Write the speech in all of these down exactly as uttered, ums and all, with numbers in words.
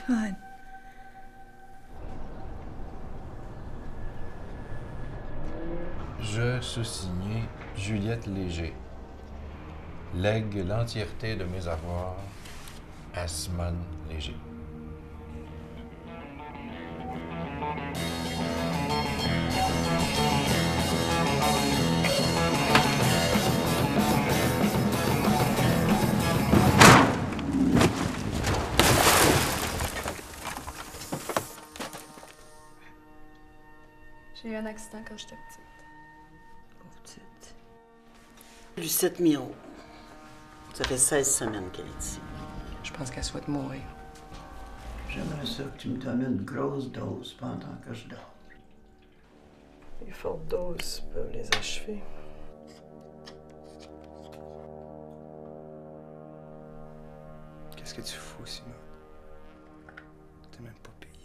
fine. Je, sous-signé Juliette Léger, lègue l'entièreté de mes avoirs à Simone Léger. J'ai eu un accident quand j'étais petite. Pauvre petite. Lucette Miro. Ça fait seize semaines qu'elle est ici. Je pense qu'elle souhaite mourir. J'aimerais ça que tu me donnes une grosse dose pendant que je dors. Les fortes doses peuvent les achever. Qu'est-ce que tu fous, Simone? T'es même pas payé.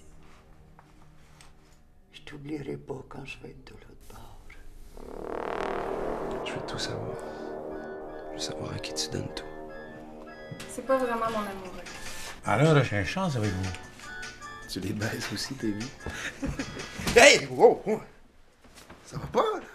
Je t'oublierai pas quand je vais être de l'autre bord. Je veux tout savoir. Je veux savoir à qui tu donnes tout. C'est pas vraiment mon amoureux. Alors, j'ai une chance avec vous. Tu les baises aussi, t'es vu? Hey! Wow! wow. Ça va pas, là?